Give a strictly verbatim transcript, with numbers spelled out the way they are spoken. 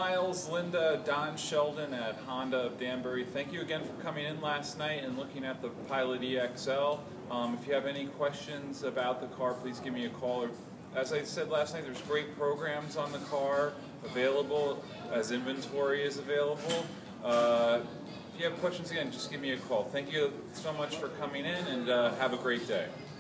Miles, Linda, Don Sheldon at Honda of Danbury, thank you again for coming in last night and looking at the Pilot E X L. Um, if you have any questions about the car, please give me a call. As I said last night, there's great programs on the car available as inventory is available. Uh, if you have questions, again, just give me a call. Thank you so much for coming in, and uh, have a great day.